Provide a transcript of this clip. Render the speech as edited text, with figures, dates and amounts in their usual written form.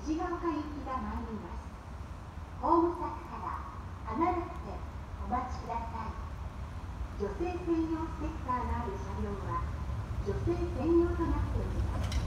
藤が丘行きが参ります。ホーム柵から離れてお待ちください。女性専用ステッカーのある車両は女性専用となっております。